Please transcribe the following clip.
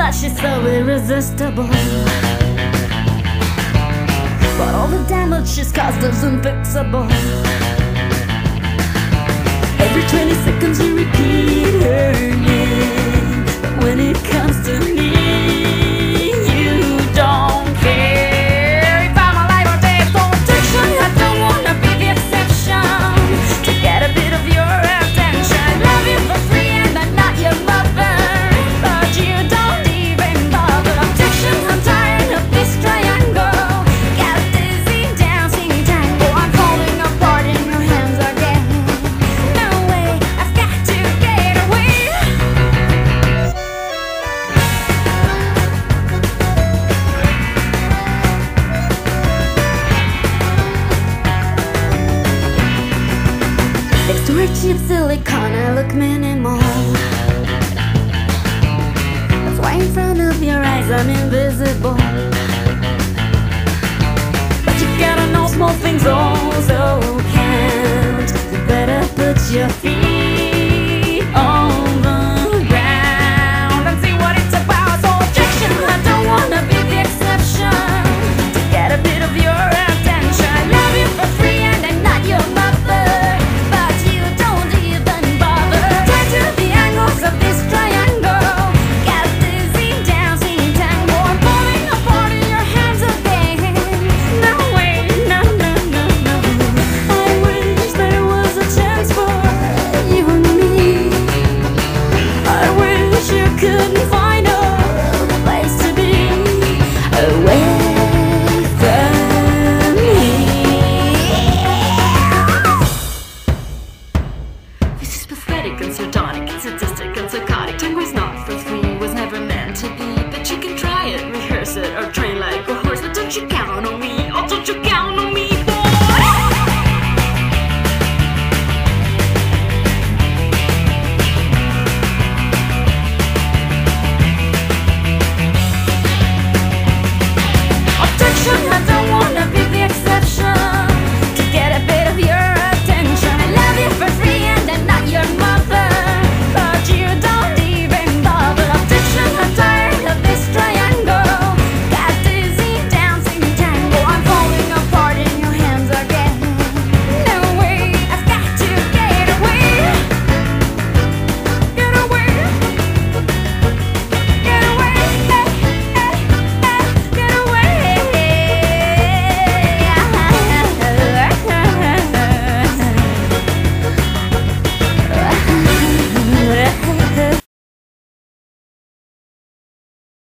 but she's so irresistible. But all the damage she's caused is unfixable. Every 20 seconds you repeat her name, but when it comes to me, you don't care. If I'm alive or dead, protection, I don't wanna be the exception. To get a bit of your attention, love you for free and I'm not your mother, but you don't even bother. Protection, I'm tired of this triangle. Got dizzy dancing tango. I'm falling apart in your hands again. No way, I've got to get away. Next to her cheap silicone, I look minimal. That's why in front of your eyes I'm invisible. But you gotta know small things also count. You better put your feet